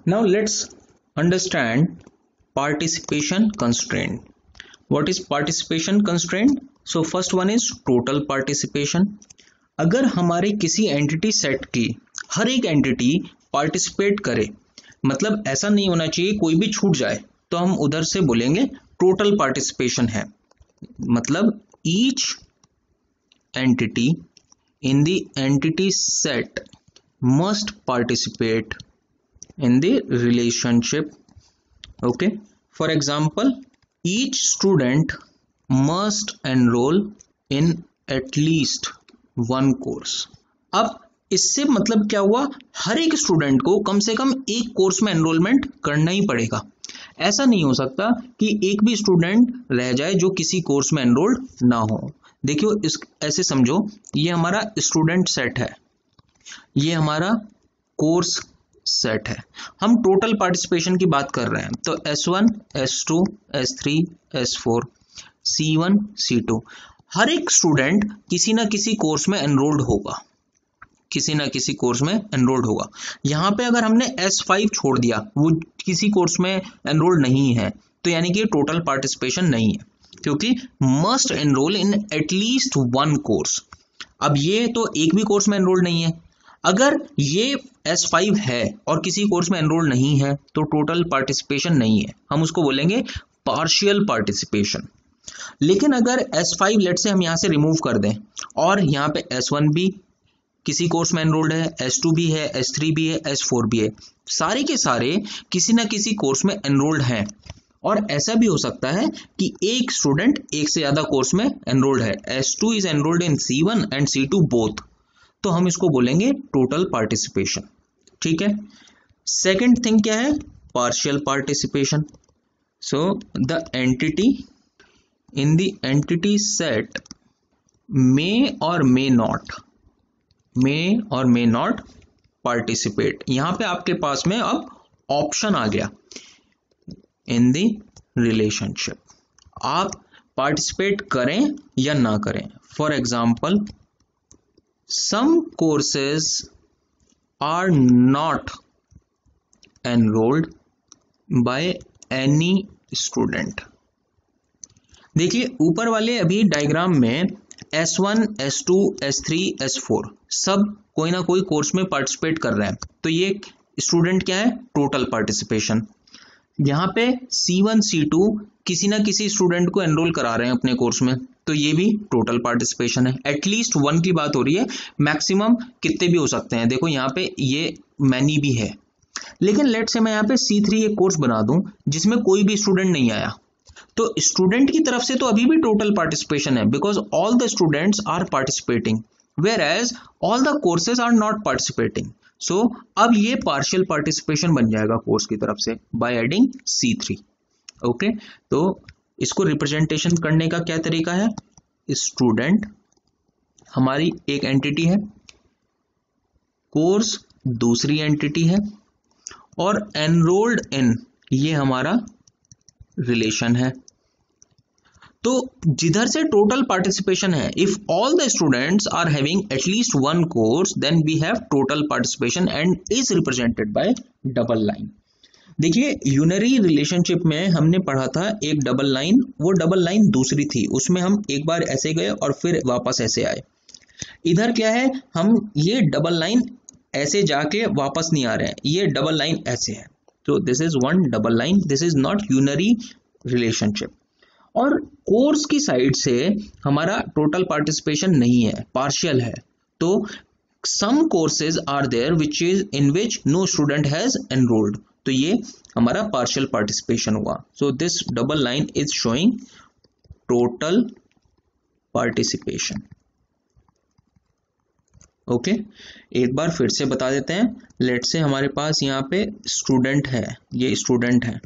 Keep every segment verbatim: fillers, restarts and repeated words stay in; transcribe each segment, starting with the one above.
Now let's understand participation constraint. What is participation constraint? So first one is total participation. अगर हमारे किसी entity set की हर एक entity participate करे, मतलब ऐसा नहीं होना चाहिए कोई भी छूट जाए, तो हम उधर से बोलेंगे टोटल पार्टिसिपेशन है. मतलब each entity in the entity set must participate in the relationship. Okay, for example, each student must enroll in at least one course. अब इससे मतलब क्या हुआ, हर एक स्टूडेंट को कम से कम एक कोर्स में एनरोलमेंट करना ही पड़ेगा. ऐसा नहीं हो सकता कि एक भी स्टूडेंट रह जाए जो किसी कोर्स में एनरोल्ड ना हो. देखियो, इस ऐसे समझो, ये हमारा स्टूडेंट सेट है, ये हमारा कोर्स सेट है. हम टोटल पार्टिसिपेशन की बात कर रहे हैं, तो S one, S two, S three, S four, C one, C two, हर एक स्टूडेंट किसी ना किसी कोर्स में एनरोल्ड होगा, किसी ना किसी कोर्स में एनरोल्ड होगा. यहां पे अगर हमने एस फाइव छोड़ दिया, वो किसी कोर्स में एनरोल्ड नहीं है, तो यानी कि टोटल पार्टिसिपेशन नहीं है, क्योंकि must enrol in at least one course. अब ये तो एक भी कोर्स में एनरोल्ड नहीं है. अगर ये एस फाइव है और किसी कोर्स में एनरोल नहीं है, तो टोटल पार्टिसिपेशन नहीं है, हम उसको बोलेंगे पार्शियल पार्टिसिपेशन. लेकिन अगर एस फाइव लेट से हम यहां से रिमूव कर दें और यहां पे एस वन भी किसी कोर्स में एनरोल्ड है, एस टू भी है, एस थ्री भी है, एस फोर भी है, सारे के सारे किसी ना किसी कोर्स में एनरोल्ड हैं. और ऐसा भी हो सकता है कि एक स्टूडेंट एक से ज्यादा कोर्स में एनरोल्ड है, S two is enrolled in C one and C two both, तो हम इसको बोलेंगे टोटल पार्टिसिपेशन. ठीक है. सेकंड थिंग क्या है, partial participation. So the entity in the entity set may और मे नॉट मे और मे नॉट पार्टिसिपेट. यहां पे आपके पास में अब ऑप्शन आ गया इन द रिलेशनशिप, आप पार्टिसिपेट करें या ना करें. For example, some courses are not enrolled by any student. देखिए, ऊपर वाले अभी डायग्राम में S one, S two, S three, S four सब कोई ना कोई कोर्स में पार्टिसिपेट कर रहे हैं, तो ये स्टूडेंट क्या है, टोटल पार्टिसिपेशन. यहाँ पे सी वन, सी टू किसी ना किसी स्टूडेंट को एनरोल करा रहे हैं अपने कोर्स में, तो ये भी टोटल पार्टिसिपेशन है. एटलीस्ट वन की बात हो रही है, मैक्सिमम कितने भी हो सकते हैं. देखो यहाँ पे ये मैनी भी है. लेकिन लेट से मैं यहाँ पे सी थ्री एक कोर्स बना दूं जिसमें कोई भी स्टूडेंट नहीं आया, तो स्टूडेंट की तरफ से तो अभी भी टोटल पार्टिसिपेशन है, because all the students are participating, whereas all the courses are not participating. So so, अब ये पार्शियल पार्टिसिपेशन बन जाएगा कोर्स की तरफ से by adding C three. Okay, तो इसको रिप्रेजेंटेशन करने का क्या तरीका है, स्टूडेंट हमारी एक एंटिटी है, कोर्स दूसरी एंटिटी है, और एनरोल्ड इन ये हमारा रिलेशन है. तो जिधर से टोटल पार्टिसिपेशन है, if all the students are having at least one course, then we have total participation and is represented by double line. देखिए, यूनरी रिलेशनशिप में हमने पढ़ा था एक डबल लाइन, वो डबल लाइन दूसरी थी, उसमें हम एक बार ऐसे गए और फिर वापस ऐसे आए. इधर क्या है, हम ये डबल लाइन ऐसे जाके वापस नहीं आ रहे हैं, ये डबल लाइन ऐसे है. तो this is one double line, this is not unary relationship. और कोर्स की साइड से हमारा टोटल पार्टिसिपेशन नहीं है, पार्शियल है. तो some courses are there which is in which no student has enrolled, तो ये हमारा पार्शियल पार्टिसिपेशन हुआ. So this double line is showing total participation. Okay, एक बार फिर से बता देते हैं. लेट से हमारे पास यहाँ पे स्टूडेंट है, ये स्टूडेंट है,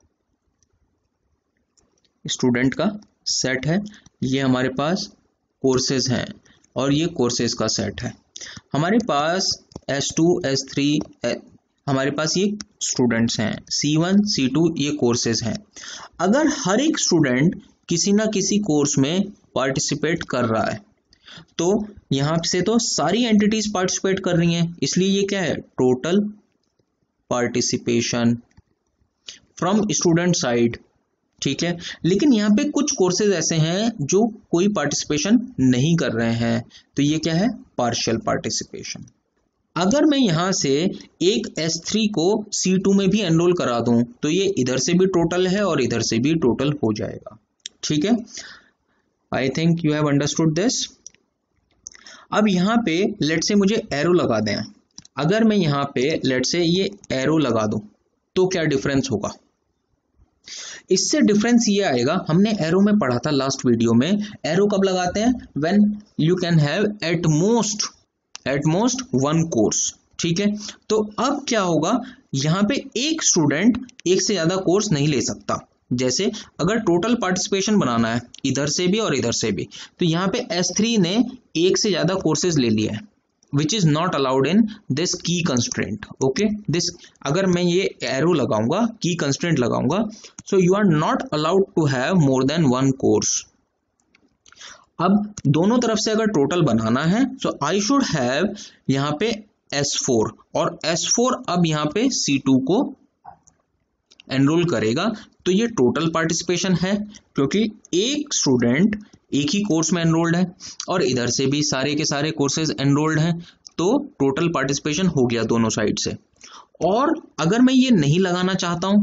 स्टूडेंट का सेट है, ये हमारे पास कोर्सेज हैं और ये कोर्सेज का सेट है. हमारे पास एस टू, एस थ्री, हमारे पास ये स्टूडेंट्स हैं, सी वन, सी टू ये कोर्सेज हैं. अगर हर एक स्टूडेंट किसी ना किसी कोर्स में पार्टिसिपेट कर रहा है तो यहां से तो सारी एंटिटीज पार्टिसिपेट कर रही हैं, इसलिए ये क्या है, total participation from student side, ठीक है। लेकिन यहाँ पे कुछ कोर्सेज ऐसे हैं जो कोई पार्टिसिपेशन नहीं कर रहे हैं, तो ये क्या है, पार्शियल पार्टिसिपेशन। अगर मैं यहाँ से एक एस थ्री को सी टू में भी एनरोल करा दूं तो ये इधर से भी टोटल है और इधर से भी टोटल हो जाएगा, ठीक है। I think you have understood this. अब यहाँ पे लेट से मुझे एरो लगा दें, अगर मैं यहाँ पे लेट से ये एरो लगा दूं तो क्या डिफरेंस होगा, इससे डिफरेंस ये आएगा, हमने एरो में पढ़ा था लास्ट वीडियो में, एरो कब लगाते हैं, when you can have at most at most one course, ठीक है। तो अब क्या होगा, यहाँ पे एक स्टूडेंट एक से ज्यादा कोर्स नहीं ले सकता। जैसे अगर टोटल पार्टिसिपेशन बनाना है इधर से भी और इधर से भी, तो यहाँ पे एस थ्री ने एक से ज्यादा कोर्सेज ले लिया है, which is not allowed in this key constraint, okay. This अगर मैं ये एरो लगाऊंगा, की कंस्ट्रेंट लगाऊंगा, so you are not allowed to have more than one course. अब दोनों तरफ से अगर टोटल बनाना है, सो आई शुड हैव यहाँ पे एस फोर, और एस फोर अब यहाँ पे सी टू को एनरोल करेगा, तो ये टोटल पार्टिसिपेशन है, क्योंकि एक स्टूडेंट एक ही कोर्स में एनरोल्ड है और इधर से भी सारे के सारे कोर्सेज एनरोल्ड हैं, तो टोटल पार्टिसिपेशन हो गया दोनों साइड से। और अगर मैं ये नहीं लगाना चाहता हूं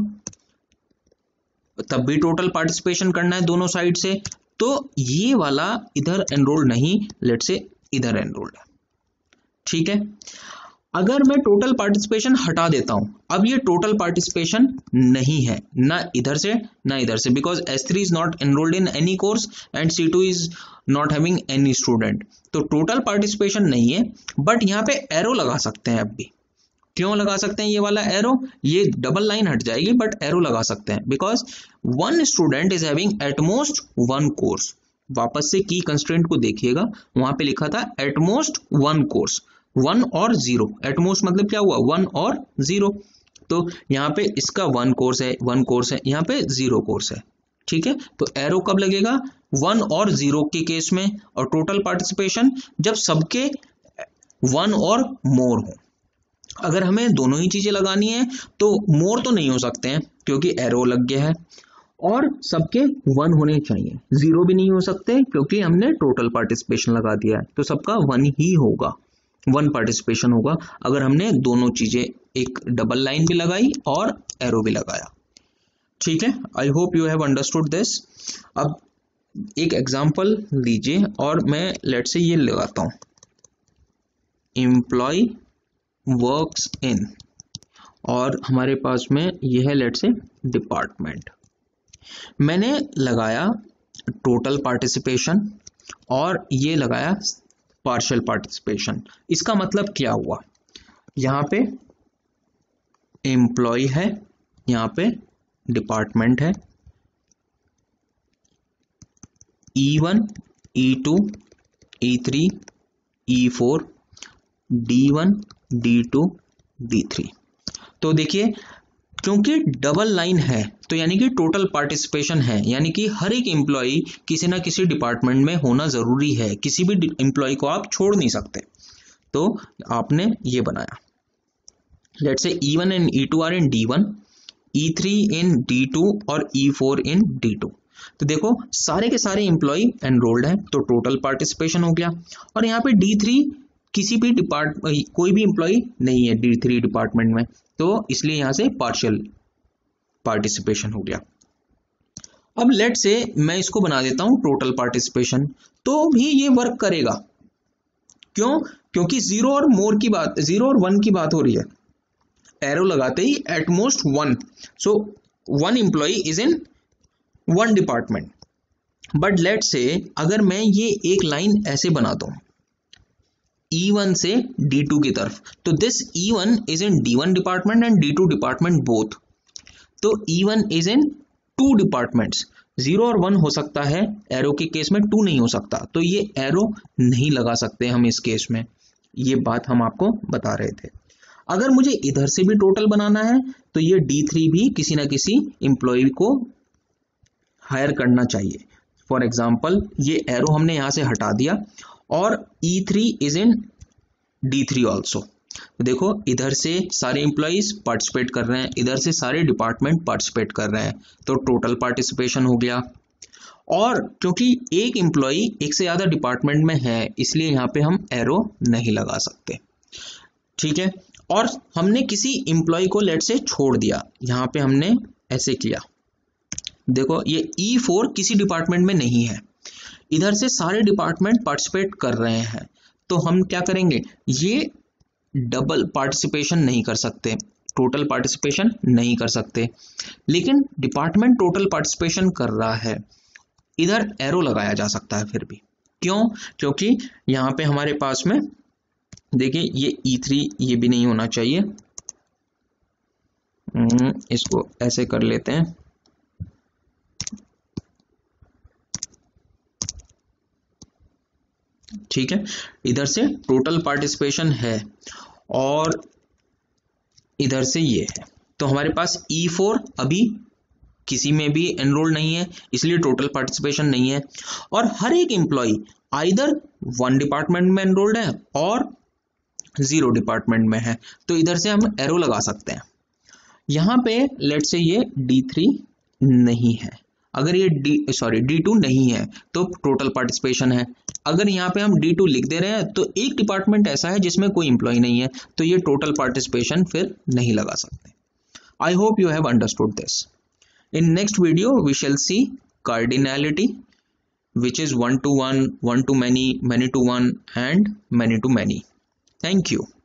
तब भी टोटल पार्टिसिपेशन करना है दोनों साइड से, तो ये वाला इधर एनरोल्ड नहीं, लेट से इधर एनरोल्ड है, ठीक है। अगर मैं टोटल पार्टिसिपेशन हटा देता हूं, अब ये टोटल पार्टिसिपेशन नहीं है ना इधर से ना इधर से, because S three is not enrolled in any course and C two is not having any student, तो टोटल पार्टिसिपेशन नहीं है। बट यहाँ पे एरो लगा सकते हैं, अब भी क्यों लगा सकते हैं ये वाला एरो, ये डबल लाइन हट जाएगी बट एरो लगा सकते हैं, because one student is having at most one course. वापस से की कंस्ट्रेंट को देखिएगा, वहां पे लिखा था at most one course, one और जीरो, एट मोस्ट मतलब क्या हुआ, वन और जीरो, तो यहाँ पे इसका वन कोर्स है, वन कोर्स है, यहाँ पे जीरो कोर्स है, ठीक है। तो एरो कब लगेगा, वन और जीरो के केस में, और टोटल पार्टिसिपेशन जब सबके वन और मोर हो। अगर हमें दोनों ही चीजें लगानी है तो मोर तो नहीं हो सकते हैं क्योंकि एरो लग गया है, और सबके वन होने चाहिए, जीरो भी नहीं हो सकते क्योंकि हमने टोटल पार्टिसिपेशन लगा दिया है, तो सबका वन ही होगा, वन पार्टिसिपेशन होगा अगर हमने दोनों चीजें, एक डबल लाइन भी लगाई और एरो भी लगाया, ठीक है। I hope you have understood this. अब एक एग्जांपल लीजिए और मैं लेट से ये लगाता हूं, एम्प्लॉय वर्क्स इन, और हमारे पास में ये है लेट से डिपार्टमेंट। मैंने लगाया टोटल पार्टिसिपेशन और ये लगाया पार्शियल पार्टिसिपेशन। इसका मतलब क्या हुआ, यहाँ पे एम्प्लॉय है, यहाँ पे डिपार्टमेंट है, E one, E two, E three, E four, D one, D two, D three. तो देखिए क्योंकि डबल लाइन है तो यानी कि टोटल पार्टिसिपेशन है, यानी कि हर एक एम्प्लॉय किसी ना किसी डिपार्टमेंट में होना जरूरी है, किसी भी एम्प्लॉय को आप छोड़ नहीं सकते, तो आपने ये बनाया। Let's say E one and E two are in D one, E three in D two और E four in D two. तो देखो सारे के सारे एम्प्लॉय एनरोल्ड हैं, तो टोटल पार्टिसिपेशन हो गया। और यहाँ पे डी थ्री किसी भी डिपार्ट कोई भी एम्प्लॉय नहीं है डी थ्री डिपार्टमेंट में, तो इसलिए यहां से पार्शियल पार्टिसिपेशन हो गया। अब लेट से मैं इसको बना देता हूं टोटल पार्टिसिपेशन, तो भी ये वर्क करेगा। क्यों, क्योंकि जीरो और मोर की बात, जीरो और वन की बात हो रही है, एरो लगाते ही at most one, so one employee is in one department. But let say अगर मैं ये एक लाइन ऐसे बना दूं ई वन से डी टू की तरफ, तो this E one is in D one department and D two department both, तो E one is in two departments. Zero और वन हो सकता है, एरो के केस में टू नहीं हो सकता, तो ये एरो नहीं लगा सकते हम इस केस में, ये बात हम आपको बता रहे थे। अगर मुझे इधर से भी टोटल बनाना है तो ये डी थ्री भी किसी ना किसी एम्प्लॉय को हायर करना चाहिए। फॉर एग्जाम्पल ये एरो हमने यहां से हटा दिया और E three is in D three also, तो देखो इधर से सारे एम्प्लॉइज पार्टिसिपेट कर रहे हैं, इधर से सारे डिपार्टमेंट पार्टिसिपेट कर रहे हैं, तो टोटल पार्टिसिपेशन हो गया। और क्योंकि एक एम्प्लॉय एक से ज्यादा डिपार्टमेंट में है इसलिए यहाँ पे हम एरो नहीं लगा सकते, ठीक है। और हमने किसी एम्प्लॉय को लेट से छोड़ दिया, यहाँ पे हमने ऐसे किया, देखो ये ई फोर किसी डिपार्टमेंट में नहीं है, इधर से सारे डिपार्टमेंट पार्टिसिपेट कर रहे हैं, तो हम क्या करेंगे, ये डबल पार्टिसिपेशन नहीं कर सकते, टोटल पार्टिसिपेशन नहीं कर सकते। लेकिन डिपार्टमेंट टोटल पार्टिसिपेशन कर रहा है, इधर एरो लगाया जा सकता है फिर भी। क्यों? क्योंकि यहाँ पे हमारे पास में देखिए ये ई थ्री ये भी नहीं होना चाहिए, इसको ऐसे कर लेते हैं, ठीक है। इधर से टोटल पार्टिसिपेशन है और इधर से ये है, तो हमारे पास ई फोर अभी किसी में भी एनरोल नहीं है इसलिए टोटल पार्टिसिपेशन नहीं है। और हर एक एम्प्लॉय आइदर वन डिपार्टमेंट में एनरोल्ड है और जीरो डिपार्टमेंट में है, तो इधर से हम एरो लगा सकते हैं। यहाँ पे लेट से ये डी थ्री नहीं है, अगर ये डी सॉरी डी टू नहीं है तो टोटल पार्टिसिपेशन है। अगर यहाँ पे हम डी टू लिख दे रहे हैं तो एक डिपार्टमेंट ऐसा है जिसमें कोई एम्प्लॉय नहीं है, तो ये टोटल पार्टिसिपेशन फिर नहीं लगा सकते। I hope you have understood this. In next video, we shall see cardinality, which is one to one, one to many, many to one, and many to many. Thank you.